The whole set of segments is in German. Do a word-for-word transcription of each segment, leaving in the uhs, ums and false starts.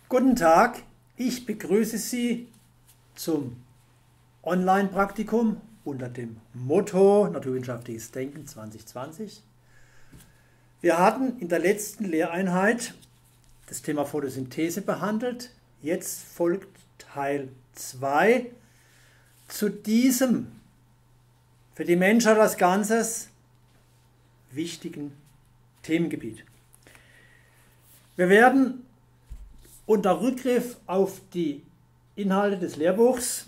Guten Tag, ich begrüße Sie zum Online-Praktikum unter dem Motto Naturwissenschaftliches Denken zwanzig zwanzig. Wir hatten in der letzten Lehreinheit das Thema Photosynthese behandelt. Jetzt folgt Teil zwei zu diesem für die Menschheit als Ganzes wichtigen Themengebiet. Wir werden unter Rückgriff auf die Inhalte des Lehrbuchs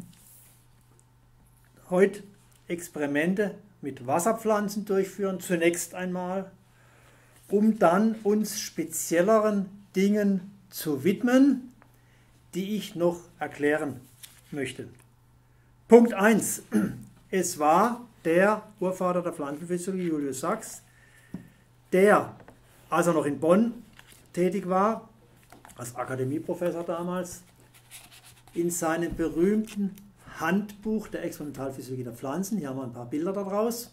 heute Experimente mit Wasserpflanzen durchführen, zunächst einmal, um dann uns spezielleren Dingen zu widmen, die ich noch erklären möchte. Punkt eins. Es war der Urvater der Pflanzenphysiologie, Julius Sachs, der, als er noch in Bonn tätig war, als Akademieprofessor damals, in seinem berühmten Handbuch der Experimentalphysiologie der Pflanzen, hier haben wir ein paar Bilder daraus,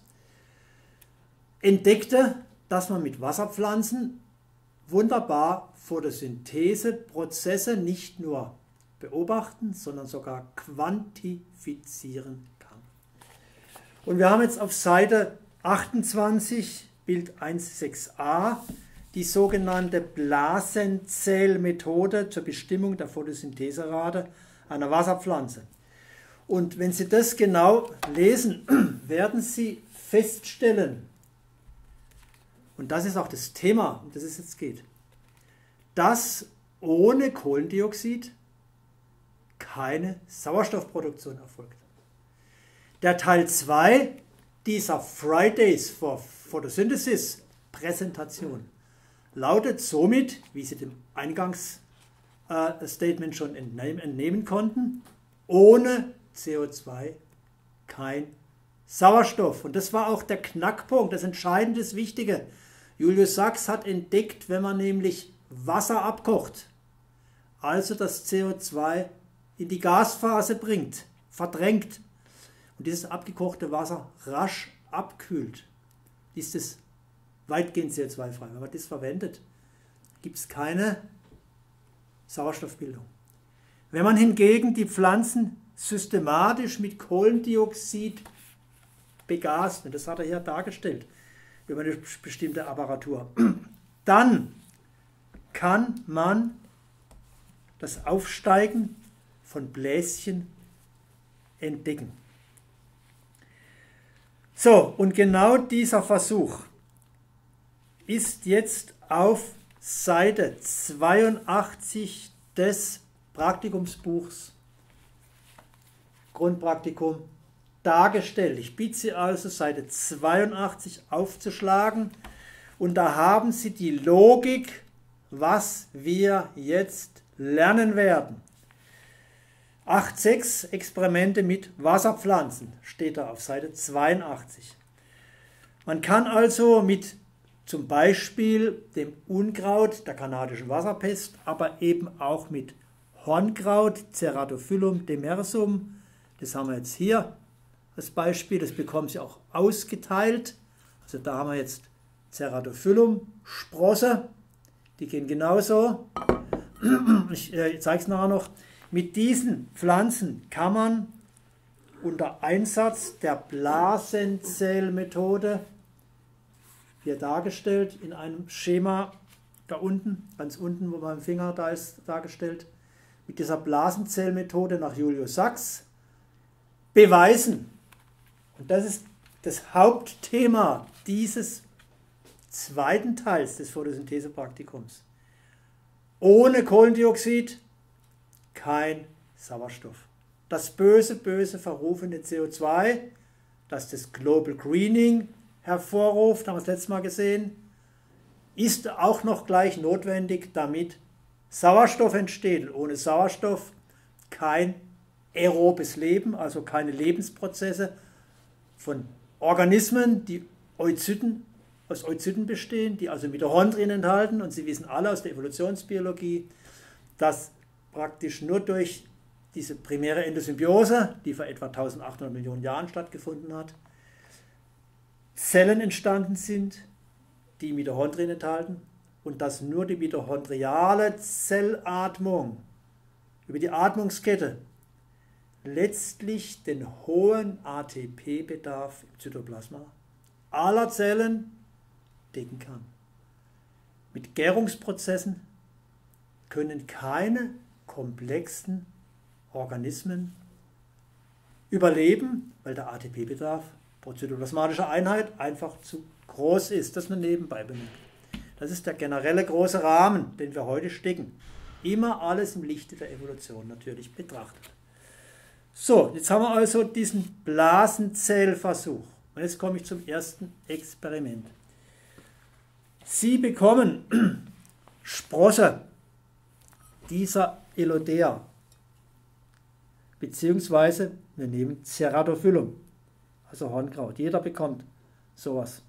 entdeckte, dass man mit Wasserpflanzen wunderbar Photosyntheseprozesse nicht nur beobachten, sondern sogar quantifizieren kann. Und wir haben jetzt auf Seite achtundzwanzig, Bild eins sechs a, die sogenannte Blasenzellmethode zur Bestimmung der Photosyntheserate einer Wasserpflanze. Und wenn Sie das genau lesen, werden Sie feststellen, und das ist auch das Thema, um das es jetzt geht, dass ohne Kohlendioxid keine Sauerstoffproduktion erfolgt. Der Teil zwei dieser Fridays for Photosynthesis Präsentation lautet somit, wie Sie dem Eingangsstatement schon entnehmen konnten, ohne C O zwei kein Sauerstoff. Und das war auch der Knackpunkt, das Entscheidende, das Wichtige. Julius Sachs hat entdeckt, wenn man nämlich Wasser abkocht, also das C O zwei in die Gasphase bringt, verdrängt und dieses abgekochte Wasser rasch abkühlt, ist es weitgehend C O zwei frei. Wenn man das verwendet, gibt es keine Sauerstoffbildung. Wenn man hingegen die Pflanzen systematisch mit Kohlendioxid begast, und das hat er hier dargestellt, über eine bestimmte Apparatur, dann kann man das Aufsteigen von Bläschen entdecken. So, und genau dieser Versuch ist jetzt auf Seite zweiundachtzig des Praktikumsbuchs Grundpraktikum dargestellt. Ich bitte Sie also, Seite zweiundachtzig aufzuschlagen und da haben Sie die Logik, was wir jetzt lernen werden. acht Punkt sechs Experimente mit Wasserpflanzen steht da auf Seite zweiundachtzig. Man kann also mit zum Beispiel dem Unkraut der kanadischen Wasserpest, aber eben auch mit Hornkraut, Ceratophyllum demersum, das haben wir jetzt hier als Beispiel, das bekommen Sie auch ausgeteilt. Also da haben wir jetzt Ceratophyllum, Sprosse, die gehen genauso. Ich äh, zeige es nachher noch. Mit diesen Pflanzen kann man unter Einsatz der Blasenzellmethode, hier dargestellt in einem Schema da unten, ganz unten, wo mein Finger da ist, dargestellt, mit dieser Blasenzellmethode nach Julius Sachs beweisen, und das ist das Hauptthema dieses zweiten Teils des Photosynthesepraktikums, ohne Kohlendioxid kein Sauerstoff. Das böse, böse verrufene C O zwei, das das Global Greening hervorruft, haben wir das letzte Mal gesehen, ist auch noch gleich notwendig, damit Sauerstoff entsteht. Und ohne Sauerstoff kein aerobes Leben, also keine Lebensprozesse von Organismen, die Oozyten, aus Oozyten bestehen, die also Mitochondrien enthalten. Und Sie wissen alle aus der Evolutionsbiologie, dass praktisch nur durch diese primäre Endosymbiose, die vor etwa eintausendachthundert Millionen Jahren stattgefunden hat, Zellen entstanden sind, die Mitochondrien enthalten und dass nur die mitochondriale Zellatmung über die Atmungskette letztlich den hohen A T P-Bedarf im Zytoplasma aller Zellen decken kann. Mit Gärungsprozessen können keine komplexen Organismen überleben, weil der A T P-Bedarf pro zytoplasmatischer Einheit einfach zu groß ist. Das nur nebenbei bemerkt. Das ist der generelle große Rahmen, den wir heute stecken. Immer alles im Lichte der Evolution natürlich betrachtet. So, jetzt haben wir also diesen Blasenzellversuch. Und jetzt komme ich zum ersten Experiment. Sie bekommen Sprosse dieser Elodea, beziehungsweise wir nehmen Ceratophyllum, also Hornkraut. Jeder bekommt sowas.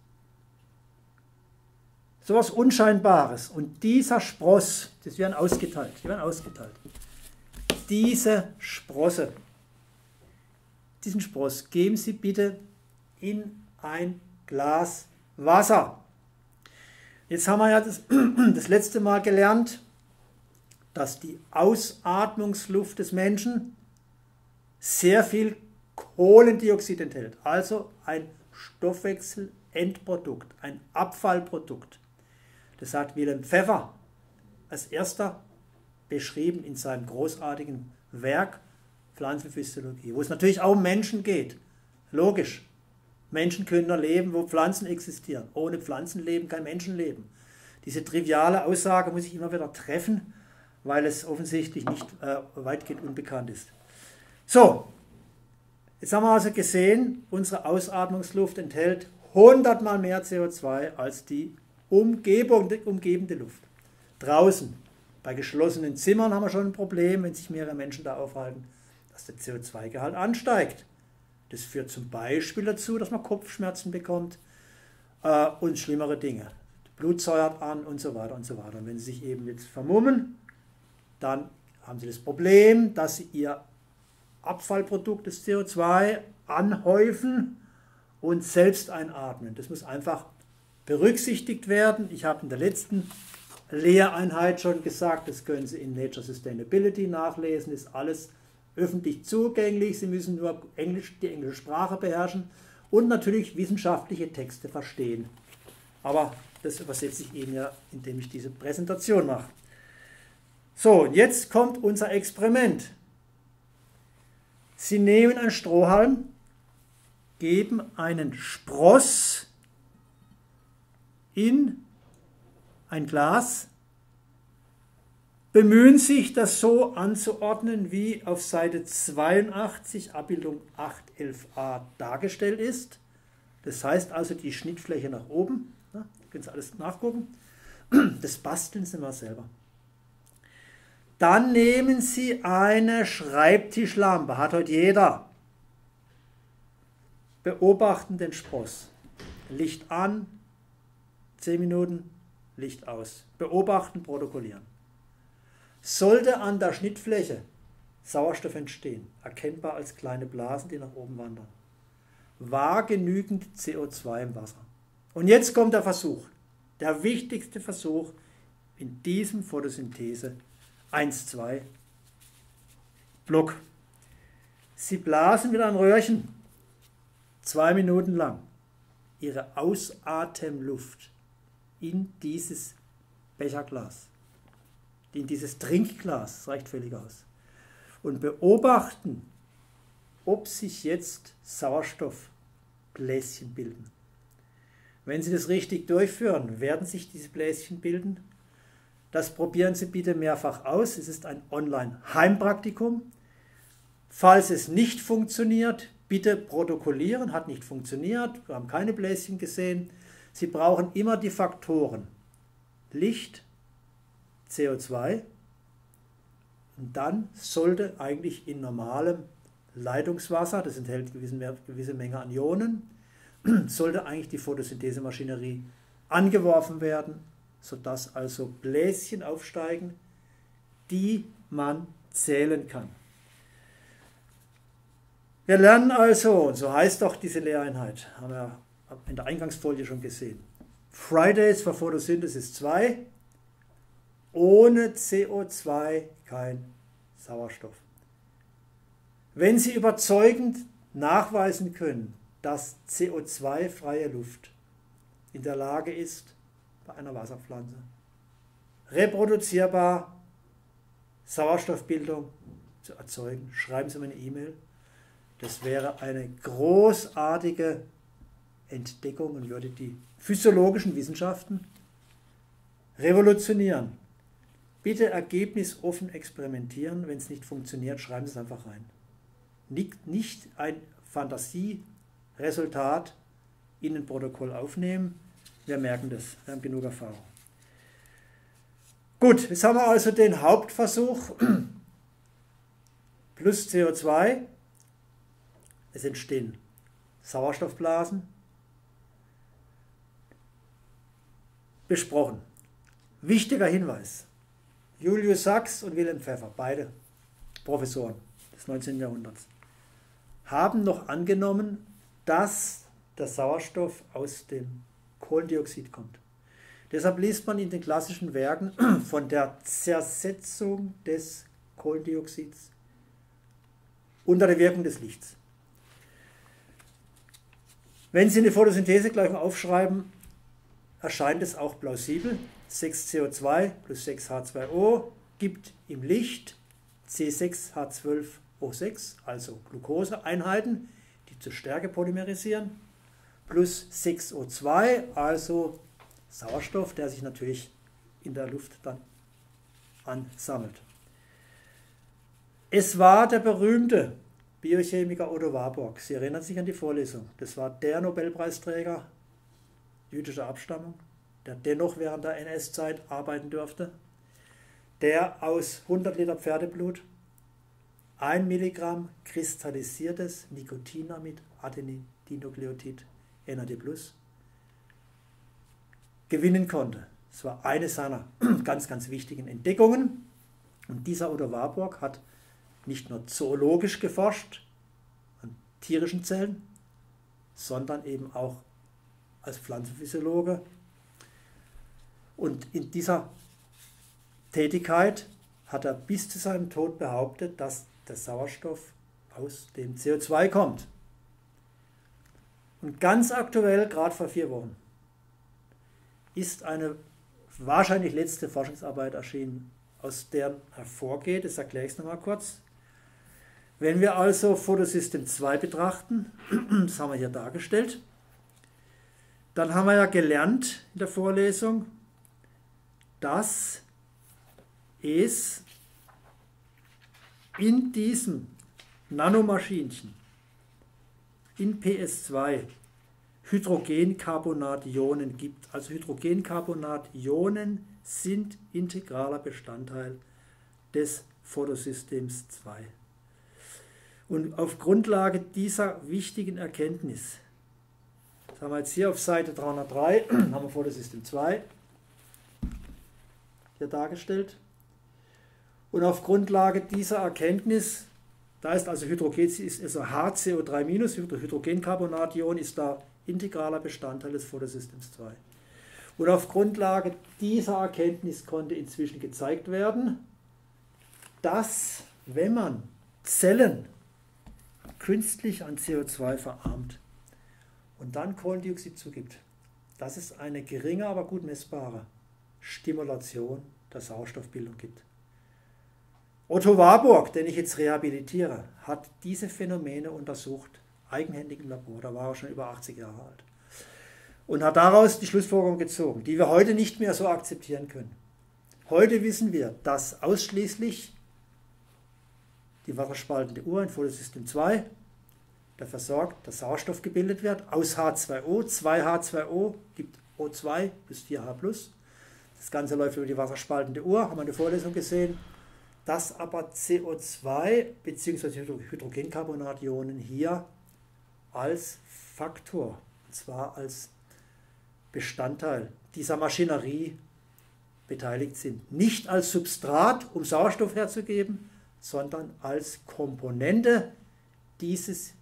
Sowas Unscheinbares. Und dieser Spross, das werden ausgeteilt, die werden ausgeteilt. Diese Sprosse, diesen Spross geben Sie bitte in ein Glas Wasser. Jetzt haben wir ja das, das letzte Mal gelernt, dass die Ausatmungsluft des Menschen sehr viel Kohlendioxid enthält, also ein Stoffwechselendprodukt, ein Abfallprodukt. Das hat Wilhelm Pfeffer als erster beschrieben in seinem großartigen Werk Pflanzenphysiologie, wo es natürlich auch um Menschen geht. Logisch. Menschen können nur leben, wo Pflanzen existieren. Ohne Pflanzenleben kein Menschenleben. Diese triviale Aussage muss ich immer wieder treffen, weil es offensichtlich nicht äh, weitgehend unbekannt ist. So, jetzt haben wir also gesehen, unsere Ausatmungsluft enthält hundertmal mehr C O zwei als die Umgebung, die umgebende Luft. Draußen, bei geschlossenen Zimmern haben wir schon ein Problem, wenn sich mehrere Menschen da aufhalten, dass der C O zwei Gehalt ansteigt. Das führt zum Beispiel dazu, dass man Kopfschmerzen bekommt äh, und schlimmere Dinge. Blut säuert an und so weiter und so weiter. Und wenn Sie sich eben jetzt vermummen, dann haben Sie das Problem, dass Sie Ihr Abfallprodukt des C O zwei anhäufen und selbst einatmen. Das muss einfach berücksichtigt werden. Ich habe in der letzten Lehreinheit schon gesagt, das können Sie in Nature Sustainability nachlesen, ist alles öffentlich zugänglich. Sie müssen nur Englisch, die englische Sprache beherrschen und natürlich wissenschaftliche Texte verstehen. Aber das übersetze ich Ihnen ja, indem ich diese Präsentation mache. So, und jetzt kommt unser Experiment. Sie nehmen einen Strohhalm, geben einen Spross in ein Glas, bemühen sich, das so anzuordnen, wie auf Seite zweiundachtzig, Abbildung acht elf a dargestellt ist. Das heißt also die Schnittfläche nach oben. Da können Sie alles nachgucken. Das basteln Sie mal selber. Dann nehmen Sie eine Schreibtischlampe, hat heute jeder. Beobachten den Spross. Licht an, zehn Minuten, Licht aus. Beobachten, protokollieren. Sollte an der Schnittfläche Sauerstoff entstehen, erkennbar als kleine Blasen, die nach oben wandern, war genügend C O zwei im Wasser. Und jetzt kommt der Versuch, der wichtigste Versuch in diesem Photosynthese eins zwei Block. Sie blasen mit einem Röhrchen zwei Minuten lang ihre Ausatemluft in dieses Becherglas, in dieses Trinkglas, das reicht völlig aus, und beobachten, ob sich jetzt Sauerstoffbläschen bilden. Wenn Sie das richtig durchführen, werden sich diese Bläschen bilden. Das probieren Sie bitte mehrfach aus. Es ist ein Online-Heimpraktikum. Falls es nicht funktioniert, bitte protokollieren. Hat nicht funktioniert, wir haben keine Bläschen gesehen. Sie brauchen immer die Faktoren Licht, C O zwei und dann sollte eigentlich in normalem Leitungswasser, das enthält eine gewisse Menge an Ionen, sollte eigentlich die Photosynthesemaschinerie angeworfen werden, sodass also Bläschen aufsteigen, die man zählen kann. Wir lernen also, und so heißt doch diese Lehreinheit, haben wir in der Eingangsfolie schon gesehen, Fridays for Photosynthesis zwei, Ohne C O zwei kein Sauerstoff. Wenn Sie überzeugend nachweisen können, dass C O zwei-freie Luft in der Lage ist, bei einer Wasserpflanze reproduzierbar Sauerstoffbildung zu erzeugen, schreiben Sie mir eine E-Mail. Das wäre eine großartige Entdeckung und würde die physiologischen Wissenschaften revolutionieren. Bitte ergebnisoffen experimentieren. Wenn es nicht funktioniert, schreiben Sie es einfach rein. Nicht, nicht ein Fantasieresultat in ein Protokoll aufnehmen. Wir merken das. Wir haben genug Erfahrung. Gut, jetzt haben wir also den Hauptversuch plus C O zwei. Es entstehen Sauerstoffblasen. Besprochen. Wichtiger Hinweis. Julius Sachs und Wilhelm Pfeffer, beide Professoren des neunzehnten Jahrhunderts, haben noch angenommen, dass der Sauerstoff aus dem Kohlendioxid kommt. Deshalb liest man in den klassischen Werken von der Zersetzung des Kohlendioxids unter der Wirkung des Lichts. Wenn Sie eine Photosynthesegleichung aufschreiben, erscheint es auch plausibel. sechs C O zwei plus sechs H zwei O gibt im Licht C sechs H zwölf O sechs, also Glukoseeinheiten, die zur Stärke polymerisieren, plus sechs O zwei, also Sauerstoff, der sich natürlich in der Luft dann ansammelt. Es war der berühmte Biochemiker Otto Warburg, Sie erinnern sich an die Vorlesung, das war der Nobelpreisträger jüdischer Abstammung, der dennoch während der N S-Zeit arbeiten durfte, der aus hundert Liter Pferdeblut ein Milligramm kristallisiertes Nikotinamid Adenindinukleotid N A D plus gewinnen konnte. Das war eine seiner ganz, ganz wichtigen Entdeckungen. Und dieser Otto Warburg hat nicht nur zoologisch geforscht an tierischen Zellen, sondern eben auch als Pflanzenphysiologe. Und in dieser Tätigkeit hat er bis zu seinem Tod behauptet, dass der Sauerstoff aus dem C O zwei kommt. Und ganz aktuell, gerade vor vier Wochen, ist eine wahrscheinlich letzte Forschungsarbeit erschienen, aus der hervorgeht, das erkläre ich es nochmal kurz. Wenn wir also Photosystem zwei betrachten, das haben wir hier dargestellt, dann haben wir ja gelernt in der Vorlesung, dass es in diesem Nanomaschinchen, in P S zwei, Hydrogencarbonationen gibt. Also Hydrogencarbonationen sind integraler Bestandteil des Photosystems zwei. Und auf Grundlage dieser wichtigen Erkenntnis, das haben wir jetzt hier auf Seite dreihundertdrei, haben wir Photosystem zwei hier dargestellt. Und auf Grundlage dieser Erkenntnis, da ist also Hydrogen, ist also H C O drei minus, Hydrogencarbonation ist da integraler Bestandteil des Photosystems zwei. Und auf Grundlage dieser Erkenntnis konnte inzwischen gezeigt werden, dass, wenn man Zellen künstlich an C O zwei verarmt und dann Kohlendioxid zugibt, dass es eine geringe, aber gut messbare Stimulation der Sauerstoffbildung gibt. Otto Warburg, den ich jetzt rehabilitiere, hat diese Phänomene untersucht, eigenhändig im Labor, da war er schon über achtzig Jahre alt, und hat daraus die Schlussfolgerung gezogen, die wir heute nicht mehr so akzeptieren können. Heute wissen wir, dass ausschließlich die wasserspaltende Uhr in Photosystem zwei dafür sorgt, dass Sauerstoff gebildet wird aus H zwei O. zwei H zwei O gibt O zwei plus vier H plus. Das Ganze läuft über die wasserspaltende Uhr, haben wir in der Vorlesung gesehen. Dass aber C O zwei bzw. Hydrogencarbonationen hier als Faktor, und zwar als Bestandteil dieser Maschinerie beteiligt sind. Nicht als Substrat, um Sauerstoff herzugeben, sondern als Komponente dieses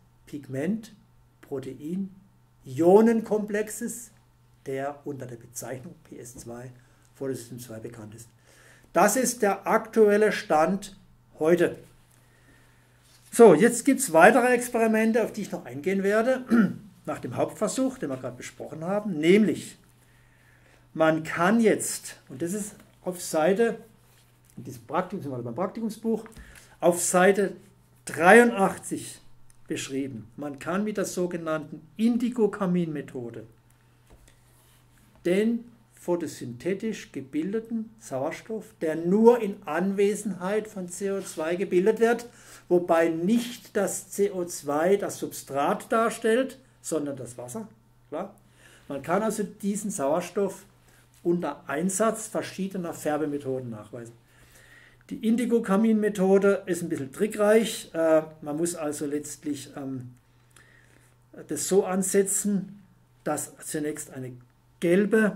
Pigment-Protein-Ionenkomplexes, der unter der Bezeichnung P S zwei, Photosystem zwei, bekannt ist. Das ist der aktuelle Stand heute. So, jetzt gibt es weitere Experimente, auf die ich noch eingehen werde, nach dem Hauptversuch, den wir gerade besprochen haben, nämlich man kann jetzt, und das ist auf Seite, in diesem Praktikum, sind wir beim Praktikumsbuch, auf Seite dreiundachtzig beschrieben, man kann mit der sogenannten Indigo-Kamin-Methode den photosynthetisch gebildeten Sauerstoff, der nur in Anwesenheit von C O zwei gebildet wird, wobei nicht das C O zwei das Substrat darstellt, sondern das Wasser. Klar. Man kann also diesen Sauerstoff unter Einsatz verschiedener Färbemethoden nachweisen. Die Indigo-Kamin-Methode ist ein bisschen trickreich. Äh, man muss also letztlich ähm, das so ansetzen, dass zunächst eine gelbe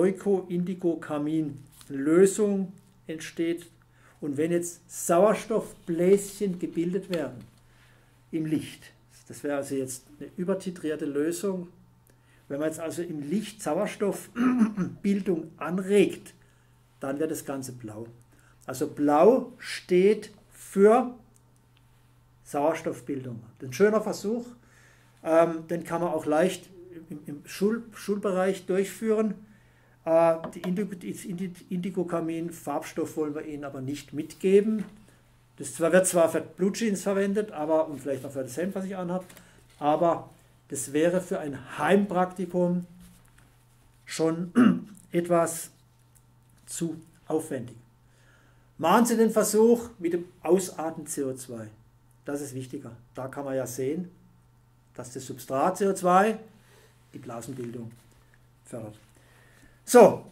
Leuko-Indigo-Kamin-Lösung entsteht. Und wenn jetzt Sauerstoffbläschen gebildet werden im Licht, das wäre also jetzt eine übertitrierte Lösung, wenn man jetzt also im Licht Sauerstoffbildung anregt, dann wird das Ganze blau. Also blau steht für Sauerstoffbildung. Ein schöner Versuch, ähm, den kann man auch leicht im, im Schul Schulbereich durchführen. Äh, die Indigo-Kamin-Farbstoff wollen wir Ihnen aber nicht mitgeben. Das wird zwar für Blue-Jeans verwendet, aber, und vielleicht auch für das Hemd, was ich anhabe, aber das wäre für ein Heimpraktikum schon etwas zu aufwendig. Machen Sie den Versuch mit dem Ausatmen C O zwei. Das ist wichtiger. Da kann man ja sehen, dass das Substrat C O zwei die Blasenbildung fördert. So,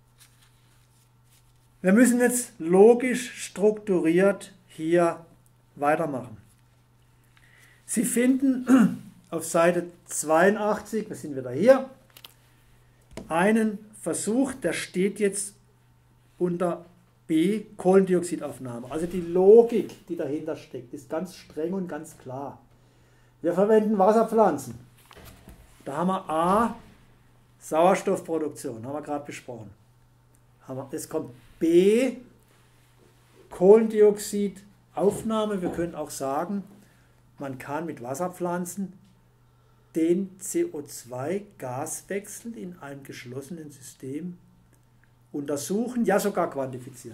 wir müssen jetzt logisch strukturiert hier weitermachen. Sie finden auf Seite zweiundachtzig, wir sind wieder hier, einen Versuch, der steht jetzt unter B, Kohlendioxidaufnahme. Also die Logik, die dahinter steckt, ist ganz streng und ganz klar. Wir verwenden Wasserpflanzen. Da haben wir A, Sauerstoffproduktion, haben wir gerade besprochen. Es kommt B, Kohlendioxidaufnahme. Wir können auch sagen, man kann mit Wasserpflanzen den C O zwei Gaswechsel in einem geschlossenen System untersuchen, ja sogar quantifizieren.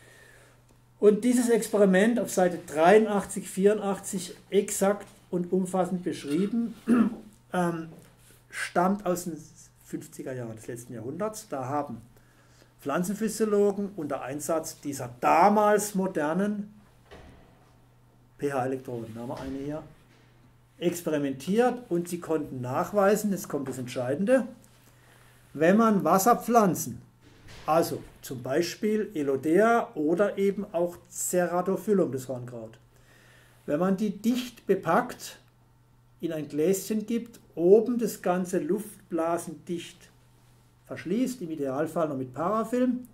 Und dieses Experiment auf Seite dreiundachtzig, vierundachtzig exakt und umfassend beschrieben, ähm, stammt aus den fünfziger Jahren des letzten Jahrhunderts. Da haben Pflanzenphysiologen unter Einsatz dieser damals modernen pH-Elektroden, da haben wir eine hier, experimentiert und sie konnten nachweisen, jetzt kommt das Entscheidende, wenn man Wasserpflanzen, also zum Beispiel Elodea oder eben auch Ceratophyllum, das Hornkraut, wenn man die dicht bepackt, in ein Gläschen gibt, oben das ganze luftblasendicht verschließt, im Idealfall noch mit Parafilm,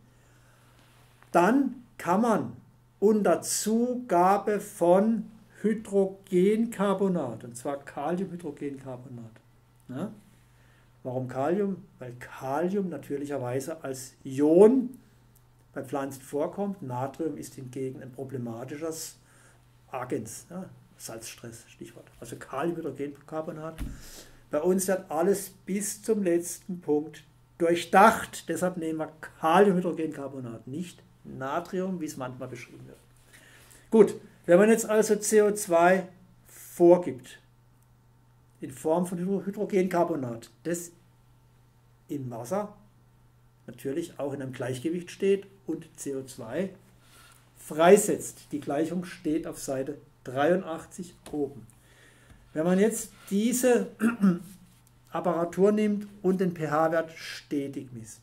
dann kann man unter Zugabe von Hydrogencarbonat, und zwar Kaliumhydrogencarbonat. Ja? Warum Kalium? Weil Kalium natürlicherweise als Ion bei Pflanzen vorkommt. Natrium ist hingegen ein problematisches Agens, ja? Salzstress, Stichwort. Also Kaliumhydrogencarbonat. Bei uns wird alles bis zum letzten Punkt durchdacht. Deshalb nehmen wir Kaliumhydrogencarbonat, nicht Natrium, wie es manchmal beschrieben wird. Gut, wenn man jetzt also C O zwei vorgibt, in Form von Hydrogencarbonat, das in Wasser natürlich auch in einem Gleichgewicht steht und C O zwei freisetzt. Die Gleichung steht auf Seite dreiundachtzig oben. Wenn man jetzt diese Apparatur nimmt und den pH-Wert stetig misst,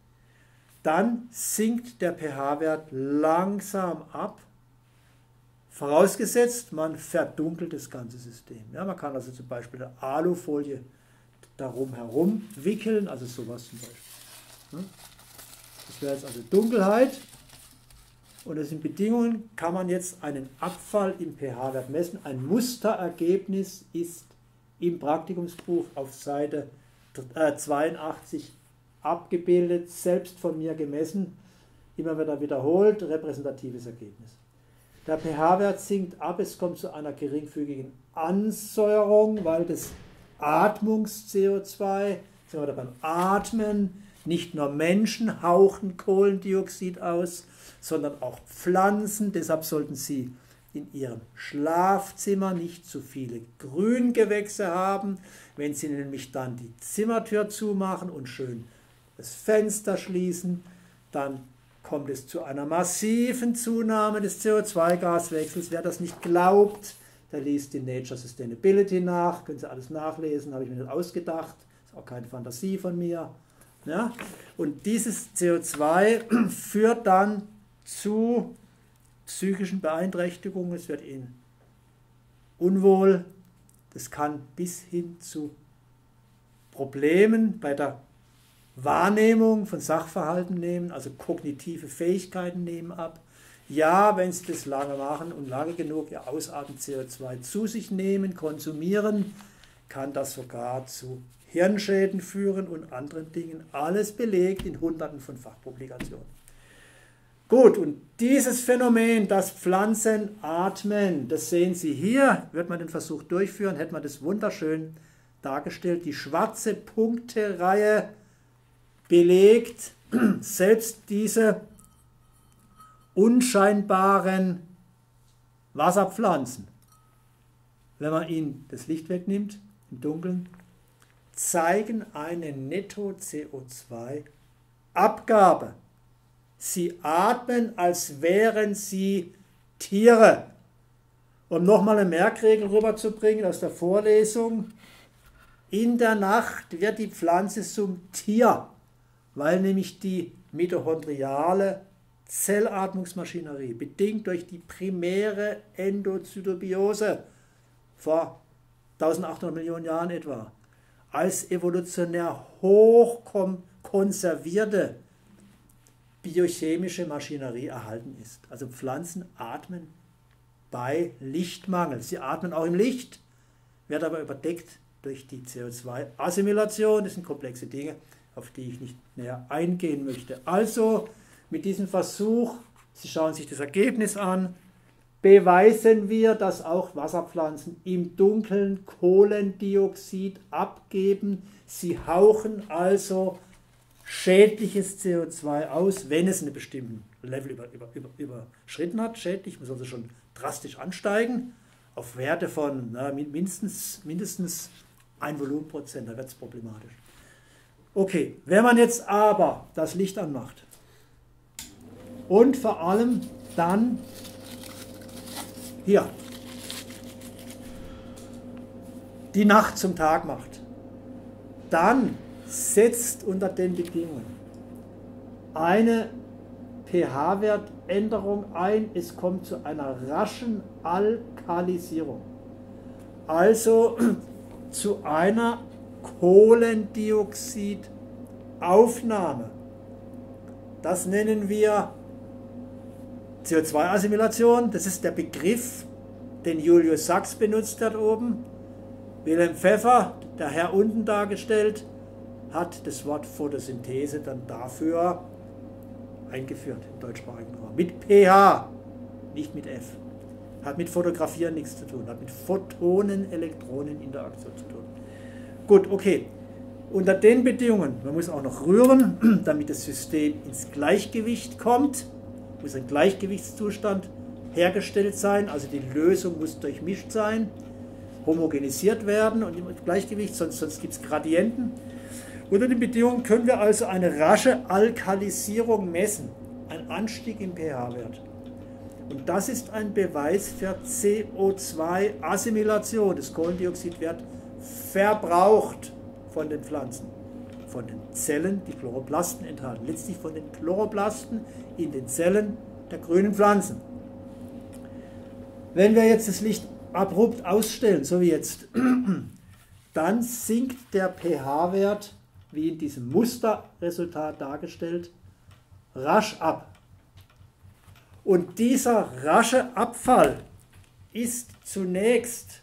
dann sinkt der pH-Wert langsam ab, vorausgesetzt, man verdunkelt das ganze System. Ja, man kann also zum Beispiel eine Alufolie darum herum wickeln, also sowas zum Beispiel. Das wäre jetzt also Dunkelheit. Und das sind Bedingungen, kann man jetzt einen Abfall im pH-Wert messen. Ein Musterergebnis ist im Praktikumsbuch auf Seite zweiundachtzig abgebildet, selbst von mir gemessen. immer wieder wiederholt, repräsentatives Ergebnis. Der pH-Wert sinkt ab, es kommt zu einer geringfügigen Ansäuerung, weil das Atmungs-C O zwei, sind wir da beim Atmen, nicht nur Menschen hauchen Kohlendioxid aus, sondern auch Pflanzen. Deshalb sollten Sie in Ihrem Schlafzimmer nicht zu viele Grüngewächse haben. Wenn Sie nämlich dann die Zimmertür zumachen und schön das Fenster schließen, dann kommt es zu einer massiven Zunahme des C O zwei Gaswechsels. Wer das nicht glaubt, der liest die Nature Sustainability nach. Können Sie alles nachlesen, habe ich mir nicht ausgedacht. Ist auch keine Fantasie von mir. Ja? Und dieses C O zwei führt dann zu psychischen Beeinträchtigungen. Es wird Ihnen unwohl. Das kann bis hin zu Problemen bei der Wahrnehmung von Sachverhalten nehmen, also kognitive Fähigkeiten nehmen ab. Ja, wenn Sie das lange machen und lange genug Ihr Ausatmen C O zwei zu sich nehmen, konsumieren, kann das sogar zu Hirnschäden führen und anderen Dingen. Alles belegt in Hunderten von Fachpublikationen. Gut, und dieses Phänomen, das Pflanzen atmen, das sehen Sie hier, wird man den Versuch durchführen, hätte man das wunderschön dargestellt. Die schwarze Punktereihe belegt selbst diese unscheinbaren Wasserpflanzen. Wenn man ihnen das Licht wegnimmt, im Dunkeln, zeigen eine Netto-C O zwei Abgabe. Sie atmen, als wären sie Tiere. Um nochmal eine Merkregel rüberzubringen aus der Vorlesung, in der Nacht wird die Pflanze zum Tier, weil nämlich die mitochondriale Zellatmungsmaschinerie, bedingt durch die primäre Endozytobiose vor eintausendachthundert Millionen Jahren etwa, als evolutionär hoch konservierte biochemische Maschinerie erhalten ist. Also Pflanzen atmen bei Lichtmangel. Sie atmen auch im Licht, wird aber überdeckt durch die C O zwei Assimilation. Das sind komplexe Dinge, auf die ich nicht näher eingehen möchte. Also mit diesem Versuch, Sie schauen sich das Ergebnis an, beweisen wir, dass auch Wasserpflanzen im Dunkeln Kohlendioxid abgeben. Sie hauchen also schädliches C O zwei aus, wenn es einen bestimmten Level über, über, über, überschritten hat. Schädlich, muss also schon drastisch ansteigen, auf Werte von na, mindestens, mindestens ein Volumenprozent, da wird es problematisch. Okay, wenn man jetzt aber das Licht anmacht und vor allem dann hier die Nacht zum Tag macht, dann setzt unter den Bedingungen eine pH-Wertänderung ein. Es kommt zu einer raschen Alkalisierung, also zu einer Kohlendioxidaufnahme. Das nennen wir C O zwei Assimilation. Das ist der Begriff, den Julius Sachs benutzt hat oben. Wilhelm Pfeffer, der Herr unten dargestellt, hat das Wort Photosynthese dann dafür eingeführt im deutschsprachigen Raum. Mit pH, nicht mit F. Hat mit Fotografieren nichts zu tun, hat mit Photonen-Elektronen-Interaktion zu tun. Gut, okay. Unter den Bedingungen, man muss auch noch rühren, damit das System ins Gleichgewicht kommt, muss ein Gleichgewichtszustand hergestellt sein, also die Lösung muss durchmischt sein, homogenisiert werden und im Gleichgewicht, sonst, sonst gibt es Gradienten. Unter den Bedingungen können wir also eine rasche Alkalisierung messen, ein Anstieg im pH-Wert. Und das ist ein Beweis für C O zwei Assimilation. Das Kohlendioxid wird verbraucht von den Pflanzen, von den Zellen, die Chloroplasten enthalten, letztlich von den Chloroplasten in den Zellen der grünen Pflanzen. Wenn wir jetzt das Licht abrupt ausstellen, so wie jetzt, dann sinkt der pH-Wert, wie in diesem Musterresultat dargestellt, rasch ab. Und dieser rasche Abfall ist zunächst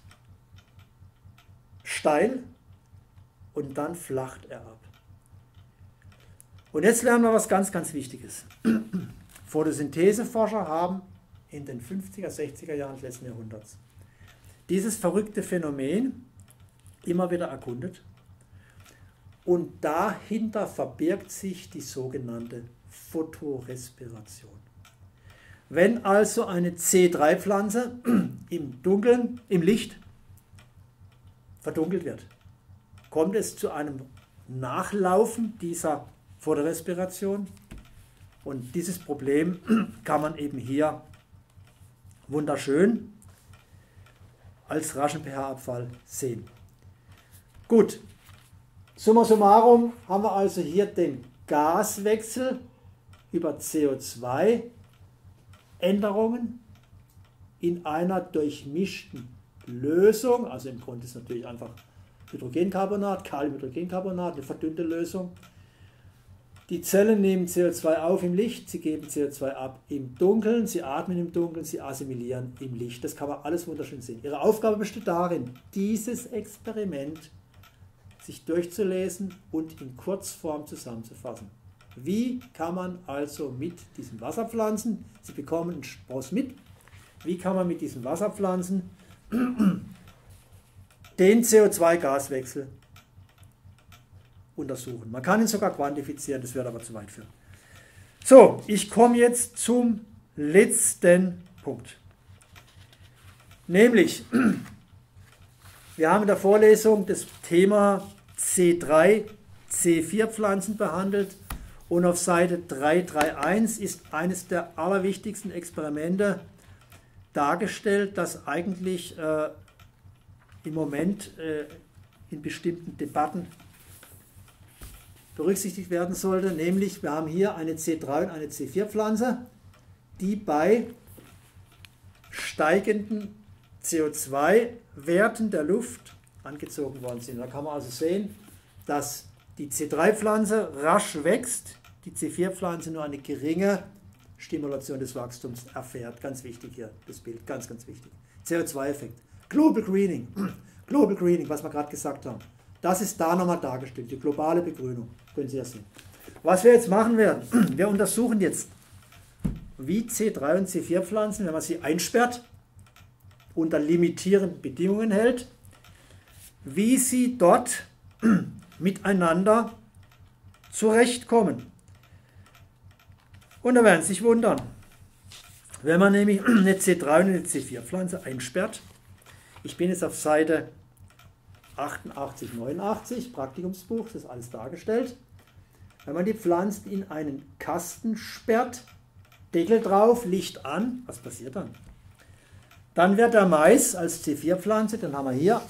steil und dann flacht er ab. Und jetzt lernen wir was ganz, ganz Wichtiges. Photosyntheseforscher haben in den fünfziger, sechziger Jahren des letzten Jahrhunderts dieses verrückte Phänomen immer wieder erkundet. Und dahinter verbirgt sich die sogenannte Photorespiration. Wenn also eine C drei Pflanze im Dunkeln, im Licht verdunkelt wird, kommt es zu einem Nachlaufen dieser Photorespiration. Und dieses Problem kann man eben hier wunderschön als raschen pH-Abfall sehen. Gut, summa summarum haben wir also hier den Gaswechsel über C O zwei Änderungen in einer durchmischten Lösung, also im Grunde ist natürlich einfach Hydrogencarbonat, Kaliumhydrogencarbonat, eine verdünnte Lösung. Die Zellen nehmen C O zwei auf im Licht, sie geben C O zwei ab im Dunkeln, sie atmen im Dunkeln, sie assimilieren im Licht. Das kann man alles wunderschön sehen. Ihre Aufgabe besteht darin, dieses Experiment sich durchzulesen und in Kurzform zusammenzufassen. Wie kann man also mit diesen Wasserpflanzen, Sie bekommen einen Spross mit, wie kann man mit diesen Wasserpflanzen den C O zwei Gaswechsel untersuchen. Man kann ihn sogar quantifizieren, das wird aber zu weit führen. So, ich komme jetzt zum letzten Punkt. Nämlich, wir haben in der Vorlesung das Thema C drei, C vier Pflanzen behandelt und auf Seite dreihunderteinunddreißig ist eines der allerwichtigsten Experimente dargestellt, das eigentlich äh, im Moment äh, in bestimmten Debatten berücksichtigt werden sollte, nämlich wir haben hier eine C drei und eine C vier Pflanze, die bei steigenden C O zwei Werten der Luft angezogen worden sind. Da kann man also sehen, dass die C drei Pflanze rasch wächst, die C vier Pflanze nur eine geringe Stimulation des Wachstums erfährt. Ganz wichtig hier, das Bild, ganz, ganz wichtig. C O zwei Effekt. Global Greening, Global Greening, was wir gerade gesagt haben. Das ist da nochmal dargestellt, die globale Begrünung. Können Sie ja sehen. Was wir jetzt machen werden, wir untersuchen jetzt, wie C drei und C vier Pflanzen, wenn man sie einsperrt, unter limitierenden Bedingungen hält, wie sie dort miteinander zurechtkommen. Und da werden Sie sich wundern, wenn man nämlich eine C drei und eine C vier Pflanze einsperrt, ich bin jetzt auf Seite achtundachtzig, neunundachtzig, Praktikumsbuch, das ist alles dargestellt. Wenn man die Pflanzen in einen Kasten sperrt, Deckel drauf, Licht an, was passiert dann? Dann wird der Mais als C vier Pflanze, den haben wir hier,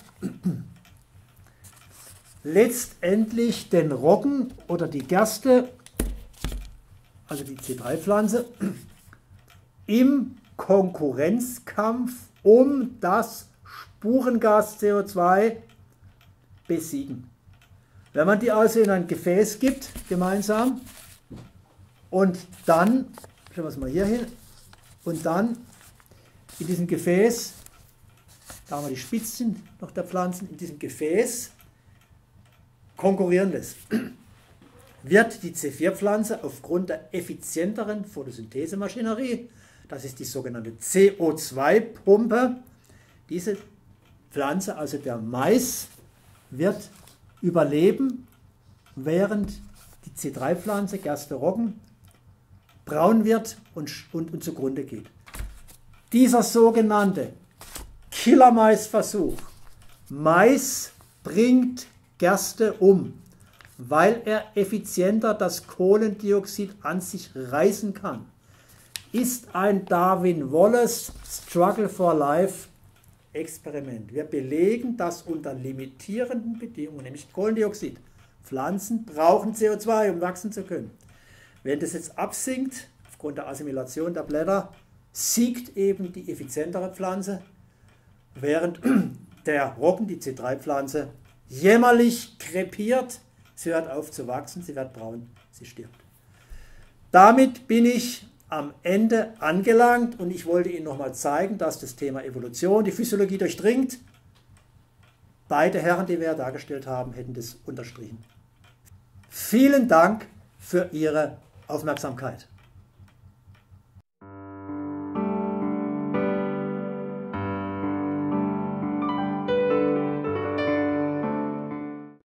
letztendlich den Roggen oder die Gerste, also die C drei Pflanze, im Konkurrenzkampf um das Spurengas C O zwei besiegen. Wenn man die also in ein Gefäß gibt, gemeinsam, und dann, schauen wir es mal hier hin, und dann in diesem Gefäß, da haben wir die Spitzen noch der Pflanzen, in diesem Gefäß konkurrieren lässt, wird die C vier Pflanze aufgrund der effizienteren Photosynthesemaschinerie, das ist die sogenannte C O zwei Pumpe, diese Pflanze, also der Mais, wird überleben, während die C drei Pflanze, Gerste, Roggen, braun wird und, und, und zugrunde geht. Dieser sogenannte Killer-Mais-Versuch, Mais bringt Gerste um, weil er effizienter das Kohlendioxid an sich reißen kann, ist ein Darwin-Wallace Struggle for Life Experiment. Wir belegen, dass unter limitierenden Bedingungen, nämlich Kohlendioxid, Pflanzen brauchen C O zwei, um wachsen zu können. Wenn das jetzt absinkt, aufgrund der Assimilation der Blätter, siegt eben die effizientere Pflanze, während der Roggen, die C drei Pflanze, jämmerlich krepiert, sie hört auf zu wachsen, sie wird braun, sie stirbt. Damit bin ich am Ende angelangt und ich wollte Ihnen nochmal zeigen, dass das Thema Evolution die Physiologie durchdringt. Beide Herren, die wir ja dargestellt haben, hätten das unterstrichen. Vielen Dank für Ihre Aufmerksamkeit.